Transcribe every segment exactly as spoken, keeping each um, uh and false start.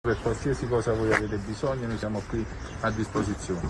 Per qualsiasi cosa voi avete bisogno noi siamo qui a disposizione.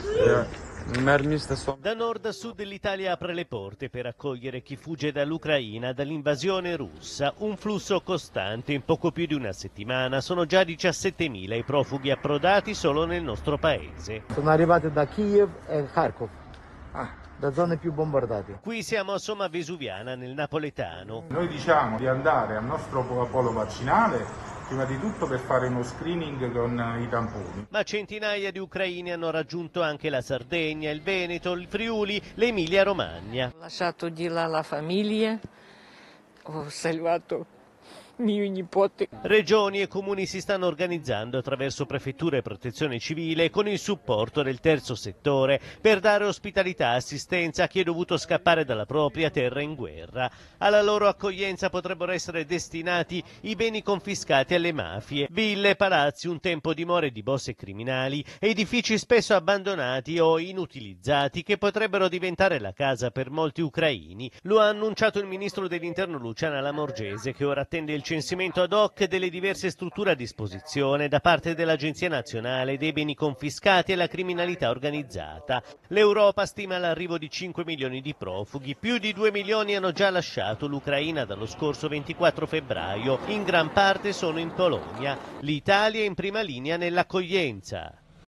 Da nord a sud l'Italia apre le porte per accogliere chi fugge dall'Ucraina, dall'invasione russa. Un flusso costante. In poco più di una settimana sono già diciassettemila i profughi approdati solo nel nostro paese. Sono arrivati da Kiev e Kharkov, da zone più bombardate. Qui siamo a Somma Vesuviana, nel napoletano. Noi diciamo di andare al nostro polo vaccinale prima di tutto per fare uno screening con i tamponi. Ma centinaia di ucraini hanno raggiunto anche la Sardegna, il Veneto, il Friuli, l'Emilia Romagna. Ho lasciato di là la famiglia, ho salvato mio nipote. Regioni e comuni si stanno organizzando attraverso prefetture e protezione civile con il supporto del terzo settore per dare ospitalità e assistenza a chi è dovuto scappare dalla propria terra in guerra. Alla loro accoglienza potrebbero essere destinati i beni confiscati alle mafie, ville, palazzi, un tempo dimore di boss e criminali, edifici spesso abbandonati o inutilizzati che potrebbero diventare la casa per molti ucraini. Lo ha annunciato il ministro dell'Interno Luciana Lamorgese, che ora attende il censimento ad hoc delle diverse strutture a disposizione da parte dell'Agenzia Nazionale dei Beni Confiscati e la Criminalità Organizzata. L'Europa stima l'arrivo di cinque milioni di profughi, più di due milioni hanno già lasciato l'Ucraina dallo scorso ventiquattro febbraio, in gran parte sono in Polonia. L'Italia è in prima linea nell'accoglienza.